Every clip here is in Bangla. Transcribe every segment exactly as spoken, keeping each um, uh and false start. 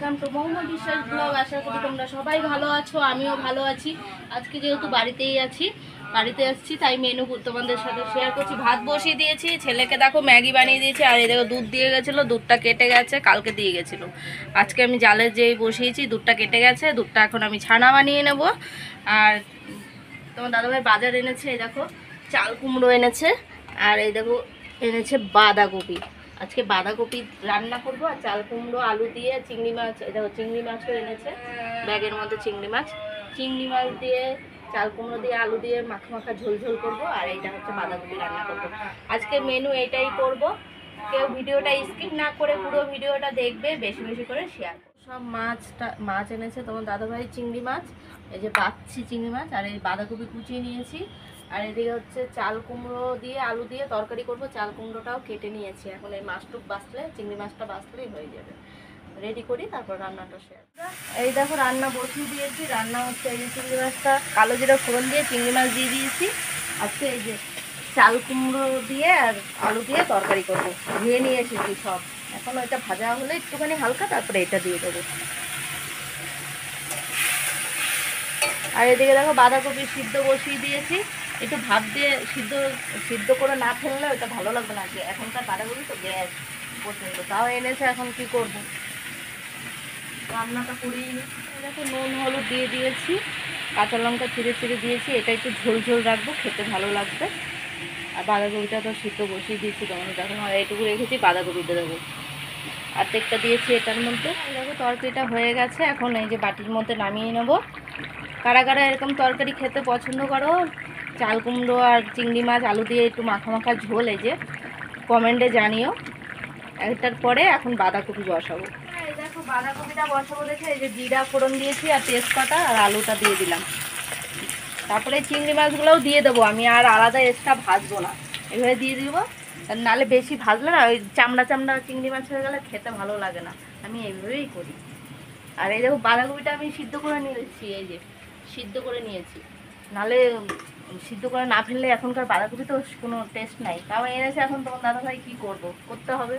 ওয়েলকাম টু মৌমা বিশ্বাস ব্লগ। আশা করি তোমরা সবাই ভালো আছো, আমিও ভালো আছি। আজকে যেহেতু বাড়িতেই আছি, বাড়িতে আসছি, তাই মেনু তোমাদের সাথে শেয়ার করছি। ভাত বসিয়ে দিয়েছি, ছেলেকে দেখো ম্যাগি বানিয়ে দিয়েছি, আর এই দেখো দুধ দিয়ে গেছিলো, দুধটা কেটে গেছে, কালকে দিয়ে গেছিলো। আজকে আমি জালে যেই বসিয়েছি দুধটা কেটে গেছে, দুধটা এখন আমি ছানা বানিয়ে নেব। আর তোমার দাদাভাই বাজার এনেছে, এই দেখো চাল কুমড়ো এনেছে, আর এই দেখো এনেছে বাঁধাকপি। আজকে বাঁধাকপি রান্না করবো, আর চাল কুমড়ো আলু দিয়ে চিংড়ি মাছ, এই দেখো চিংড়ি মাছও এনেছে ব্যাগের মধ্যে, চিংড়ি মাছ চিংড়ি মাছ দিয়ে চাল কুমড়ো দিয়ে আলু দিয়ে মাখা মাখা ঝোল ঝোল করবো, আর এইটা হচ্ছে বাঁধাকপি রান্না করবো। আজকে মেনু এটাই করব। কেউ ভিডিওটা স্কিপ না করে পুরো ভিডিওটা দেখবে, বেশি বেশি করে শেয়ার করো। সব মাছটা মাছ এনেছে তোমার দাদাভাই, চিংড়ি মাছ, এই যে পাচ্ছি চিংড়ি মাছ, আর এই বাঁধাকপি কুচিয়ে নিয়েছি, আর এদিকে হচ্ছে চাল কুমড়ো দিয়ে আলু দিয়ে তরকারি করব। চাল কুমড়োটাও কেটে নিয়েছি, এখন এই মাছটুক বাছলে, চিংড়ি মাছটা বাছলেই হয়ে যাবে। রেডি করি, তারপর রান্নাটা শেয়ার। এই দেখো রান্না বসিয়ে দিয়েছি, রান্না হচ্ছে এই যে চিংড়ি মাছটা কালো জিরা ফোড়ন দিয়ে চিংড়ি মাছ দিয়ে দিয়েছি। আজকে এই যে চাল কুমড়ো দিয়ে আর আলু দিয়ে তরকারি করবো, ধুয়ে নিয়ে এসেছি সব। এখন ওইটা ভাজা হলে একটুখানি হালকা, তারপরে এটা দিয়ে দেবো। আর এদিকে দেখো বাঁধাকপি সিদ্ধ বসিয়ে দিয়েছি, একটু ভাত দিয়ে সিদ্ধ সিদ্ধ করে না ফেললে ওটা ভালো লাগবে না। যে এখনকার বাঁধাকপি তো গ্যাস পছন্দ, তাও এনেছে, এখন কি করব, রান্নাটা করিয়ে নিই। দেখো নুন হলুদ দিয়ে দিয়েছি, কাঁচা লঙ্কা চিড়ে চিড়ে দিয়েছি, এটা একটু ঝোল ঝোল রাখবো, খেতে ভালো লাগবে। আর বাঁধাকপিটা তো সিদ্ধ বসিয়ে দিয়েছি, তখন যখন এইটুকু রেখেছি বাঁধাকপিটা দেবো, অর্ধেকটা দিয়েছি এটার মধ্যে। দেখো তরকারিটা হয়ে গেছে, এখন এই যে বাটির মধ্যে নামিয়ে নেব। কারা কারা এরকম তরকারি খেতে পছন্দ করো, চাল কুমড়ো আর চিংড়ি মাছ আলু দিয়ে একটু মাখা মাখা ঝোল, এই যে কমেন্টে জানিও। একটার পরে এখন বাঁধাকপি বসাবো। এই দেখো বাঁধাকপিটা বসাবো দেখে এই যে জিরা ফোড়ন দিয়েছি, আর তেজপাতা, আর আলুটা দিয়ে দিলাম। তারপরে চিংড়ি মাছগুলোও দিয়ে দেবো আমি, আর আলাদা এক্সট্রা ভাজবো না, এভাবে দিয়ে দিব। নাহলে বেশি ভাজলে না ওই চামড়া চামড়া চিংড়ি মাছ হয়ে গেলে খেতে ভালো লাগে না, আমি এইভাবেই করি। আর এই দেখো বাঁধাকপিটা আমি সিদ্ধ করে নিয়েছি, এই যে সিদ্ধ করে নিয়েছি, নাহলে সিদ্ধ করে না ফেললে এখনকার বাঁধাকপি তো কোনো টেস্ট নাই। তাও এনেছে, এখন তোমার দাদাভাই কী করবো, করতে হবে।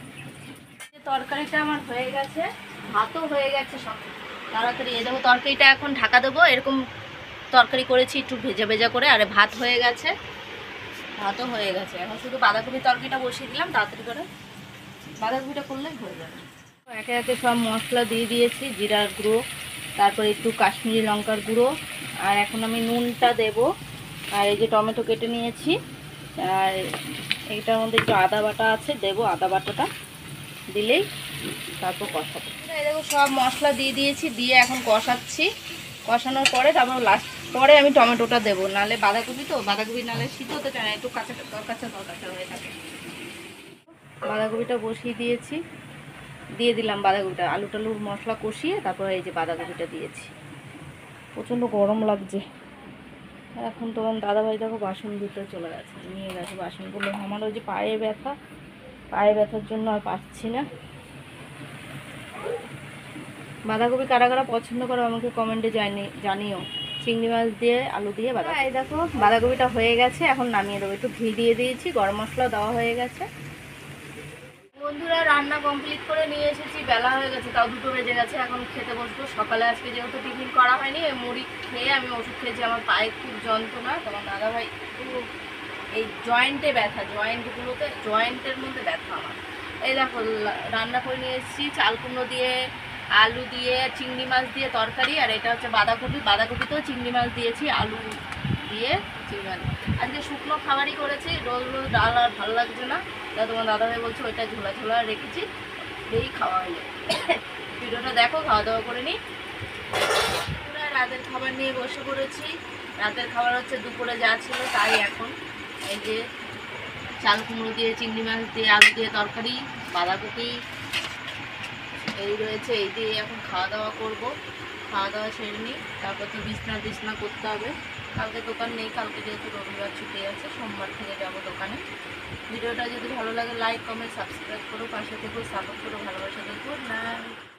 তরকারিটা আমার হয়ে গেছে, ভাতও হয়ে গেছে সব তাড়াতাড়ি। এই দেখো তরকারিটা এখন ঢাকা দেবো, এরকম তরকারি করেছি একটু ভেজা ভেজা করে। আর ভাত হয়ে গেছে, ভাতও হয়ে গেছে, এখন শুধু বাঁধাকপি তরকারিটা বসিয়ে দিলাম তাড়াতাড়ি করে, বাঁধাকপিটা করলেই হয়ে যাবে। একে একে সব মশলা দিয়ে দিয়েছি, জিরার গুঁড়ো, তারপরে একটু কাশ্মীরি লঙ্কার গুঁড়ো, আর এখন আমি নুনটা দেব। আর এই যে টমেটো কেটে নিয়েছি, আর এইটার মধ্যে একটু আদা বাটা আছে, দেবো আদা বাটাটা, দিলেই তারপর কষাবো। এই দেখো সব মশলা দিয়ে দিয়েছি, দিয়ে এখন কষাচ্ছি। কষানোর পরে তারপর লাস্ট পরে আমি টমেটোটা দেবো, নাহলে বাঁধাকপি তো বাঁধাকপি নাহলে সিদ্ধ হতে চায় না, একটু কাঁচা কাঁচা কাঁচা হয়ে থাকে। বাঁধাকপিটা বসিয়ে দিয়েছি, দিয়ে দিলাম বাঁধাকপিটা, আলু টালুর মশলা কষিয়ে তারপরে এই যে বাঁধাকপিটা দিয়েছি। প্রচণ্ড গরম লাগছে। এখন তোমার দাদাভাই দেখো বাসন ধুতে চলে গেছে, নিয়ে গেছে বাসনগুলো। আমার ওই যে পায়ে ব্যথা, পায়ে ব্যথার জন্য আর পাচ্ছি না। বাঁধাকপি কারা কারা পছন্দ করো আমাকে কমেন্টে জানি জানিও। চিংড়ি মাছ দিয়ে আলু দিয়ে বাঁধাকপি। এই দেখো বাঁধাকপিটা হয়ে গেছে, এখন নামিয়ে দেবো। একটু ঘি দিয়ে দিয়েছি, গরম মশলা দেওয়া হয়ে গেছে। বন্ধুরা রান্না কমপ্লিট করে নিয়ে এসেছি, বেলা হয়ে গেছে, তাও দুটো বেজে গেছে, এখন খেতে বসবো। সকালে আজকে যেহেতু টিফিন করা হয়নি, মুড়ি খেয়ে আমি ওষুধ খেয়েছি। আমার পায়ে খুব যন্ত্রণা, তোমার দাদাভাই পুরো এই জয়েন্টে ব্যথা, জয়েন্টগুলোতে জয়েন্টের মধ্যে ব্যথা আমার। এই দেখো রান্না করে নিয়ে এসেছি, চাল কুমড়ো দিয়ে আলু দিয়ে চিংড়ি মাছ দিয়ে তরকারি, আর এটা হচ্ছে বাঁধাকপি, বাঁধাকপিতেও চিংড়ি মাছ দিয়েছি, আলু দিয়ে চিংড়ি মাছ। আজকে শুকনো খাবারই করেছি, রোজ রোজ ডাল আর ভালো লাগছে না, তা তোমার দাদাভাই বলছে ওইটা ঝোলা ঝোলা রেখেছি, এই খাওয়া হয়ে যাবে। ভিডিওটা দেখো, খাওয়া দাওয়া করে নিই। রাতের খাবার নিয়ে বসে পড়েছি। রাতের খাবার হচ্ছে দুপুরে যা ছিল তাই। এখন এই যে চাল কুমড়ো দিয়ে চিংড়ি মাছ দিয়ে আলু দিয়ে তরকারি, বাঁধাকপি এই রয়েছে, এই দিয়ে এখন খাওয়া দাওয়া করব। খাওয়া দাওয়া সেরে নিই, তারপর তো বিছনা টিছনা করতে হবে। কালকে দোকান নেই, কালকে যেহেতু রবিবার ছুটি আছে, সোমবার থেকে যাব দোকানে। ভিডিওটা যদি ভালো লাগে লাইক কমেন্ট সাবস্ক্রাইব করো, পাশে থেকেও সাপোর্ট করো, ভালোবাসা দেখো না।